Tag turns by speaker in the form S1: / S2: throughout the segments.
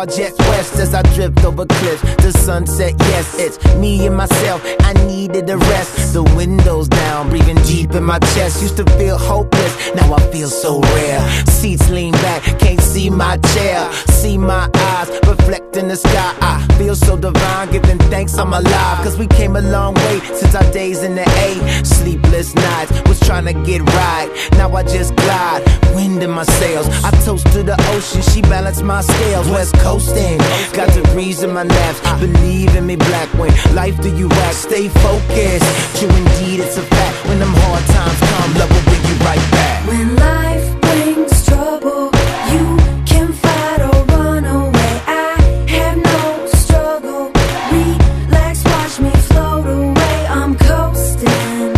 S1: jet west as I drift over cliffs. The sunset, yes, it's me and myself. I needed a rest. The windows down, breathing deep in my chest. Used to feel hopeless, now I feel so rare. Seats lean back, can't see my chair. See my eyes reflect in the sky. I feel so divine, giving thanks I'm alive. Cause we came a long way since our days in the A. Sleepless nights, was trying to get right. Now I just glide, wind in my sails. I toast to the ocean, she balanced my scales. West coasting, got degrees in my naps. Believe in me, black, when life do you act. Stay focused, true indeed it's a fact. When them hard times come, love will bring you right back.
S2: When life brings trouble, you can fight or run away. I have no struggle, relax, watch me float away. I'm coasting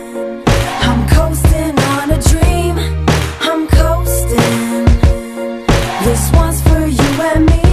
S2: on a dream. I'm coasting, this one's for you and me.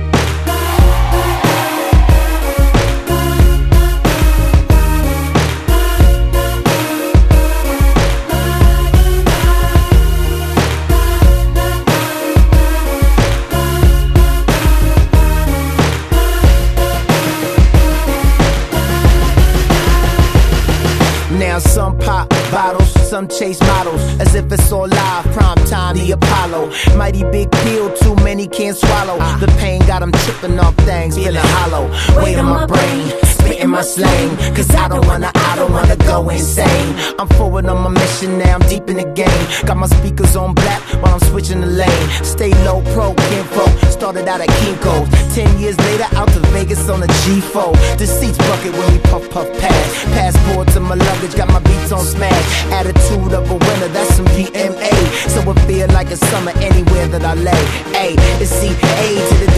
S1: Now some pop bottles, some chase models, as if it's all live, prime time, the Apollo. Mighty big pill, too many can't swallow. The pain got them tripping off things, feeling hollow. Weight on my brain, spitting my slang. Cause I don't wanna go insane. I'm forward on my mission now, I'm deep in the game. Got my speakers on black while I'm switching the lane. Stay low, pro, kinfolk, started out at Kinko's. 10 years later, out to Vegas on a G4. The seats bucket when we puff pass. Passport to my luggage, got my beats on smash. Attitude of a winner, that's some DMA. So it feel like a summer anywhere that I lay. A, it's C-A to the